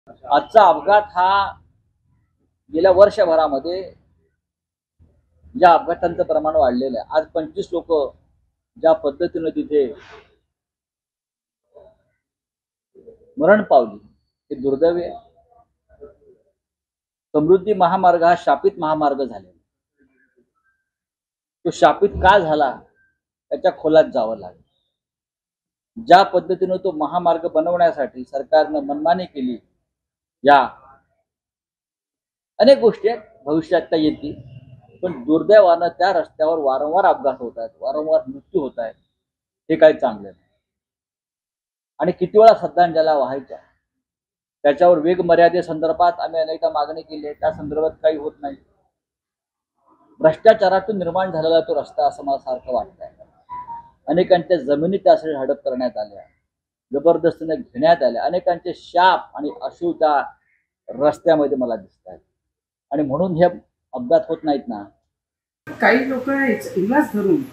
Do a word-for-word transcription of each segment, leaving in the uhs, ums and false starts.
आजचा अपघात हा गेल्या वर्षभरामध्ये ज्या अपघातांचं प्रमाण वाढलेलं आहे, आज पंचवीस लोक ज्या पद्धतीने तिथे मरण पावली ते दुर्दैव आहे. समृद्धी महामार्ग हा शापित महामार्ग झालेला. तो शापित का झाला त्याच्या खोलात जावं लागेल. ज्या पद्धतीने तो महामार्ग बनवण्यासाठी सरकारनं मनमानी केली, या अनेक गोष्टी आहेत, भविष्यात त्या येतील, पण दुर्दैवानं त्या रस्त्यावर वारंवार अपघात होत आहेत, वारंवार मृत्यू होत आहेत. हे काही चांगलं नाही. आणि किती वेळा श्रद्धांजल्या वाहायच्या, त्याच्यावर वेग मर्यादेसंदर्भात आम्ही अनेकदा मागणी केली आहे, त्या संदर्भात काही होत नाही. भ्रष्टाचारातून निर्माण झालेला तो रस्ता असं मला सारखं वाटतंय. अनेकांच्या जमिनी त्यासाठी हडप करण्यात आल्या, जबरदस्तीने घेण्यात आल्या. अनेकांचे शाप आणि अश्रू त्या रस्त्यामध्ये मला दिसत आहेत, आणि म्हणून हे अपघात होत नाहीत ना. काही लोक इलाज धरून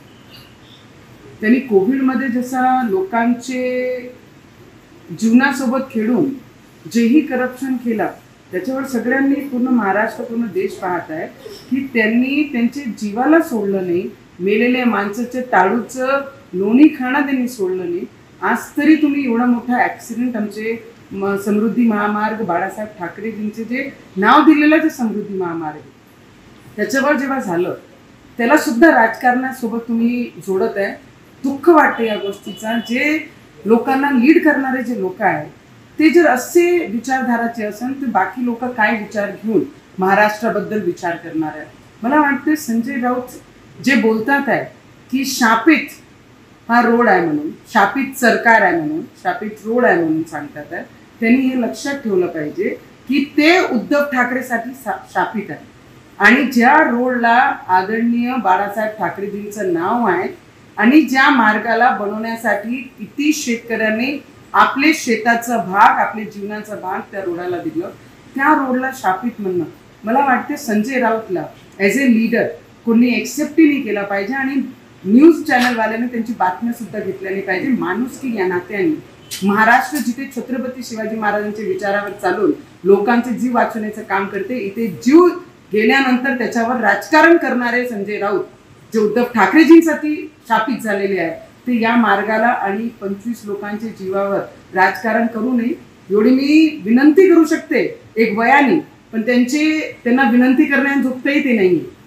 त्यांनी कोविडमध्ये जसा लोकांचे जीवनासोबत खेळून जेही करप्शन केलं, त्याच्यावर सगळ्यांनी पूर्ण महाराष्ट्र पूर्ण देश पाहत आहे की त्यांनी त्यांचे जीवाला सोडलं नाही. मेलेल्या माणसाच्या टाळूचं लोणी खाणं त्यांनी सोडलं नाही. आज तरी तुम्ही एवढा मोठा ॲक्सिडेंट, आमचे समृद्धी महामार्ग बाळासाहेब ठाकरेजींचे जे नाव दिलेलं जे समृद्धी महामार्ग, त्याच्यावर जेव्हा झालं त्याला सुद्धा राजकारणासोबत तुम्ही जोडत आहे. दुःख वाटते या गोष्टीचा. जे लोकांना लीड करणारे जे लोक आहेत ते जर असे विचारधाराचे असेल तर बाकी लोक काय विचार घेऊन महाराष्ट्राबद्दल विचार करणार आहेत. मला वाटते संजय राऊत जे बोलतात आहे की शापित हा रोड आहे म्हणून, शापित सरकार आहे म्हणून, शापित रोड आहे म्हणून सांगतात आहे, त्यांनी हे लक्षात ठेवलं पाहिजे की ते उद्धव ठाकरेसाठी शापित आहे. आणि ज्या रोडला आदरणीय बाळासाहेब ठाकरेजींचं नाव आहे आणि ज्या मार्गाला बनवण्यासाठी किती शेतकऱ्यांनी आपले शेताचा भाग, आपले जीवनाचा भाग त्या रोडाला दिलं, त्या रोडला शापित म्हणणं मला वाटते संजय राऊतला ॲज ए लीडर कोणी एक्सेप्टही नाही केला पाहिजे. आणि न्यूज चॅनलवाल्याने त्यांची बातम्या सुद्धा घेतल्या नाही पाहिजे. माणुसकी या नात्याने महाराष्ट्र जिथे छत्रपती शिवाजी महाराजांच्या विचारावर चालून लोकांचे जीव वाचवण्याचं काम करते, इथे जीव गेल्यानंतर त्याच्यावर राजकारण करणारे संजय राऊत जे उद्धव ठाकरेजींसाठी शापित झालेले आहे, ते या मार्गाला आणि पंचवीस लोकांच्या जीवावर राजकारण करू नये एवढी मी विनंती करू शकते एक वयाने. पण त्यांचे त्यांना विनंती करण्याजोगतही ते नाही.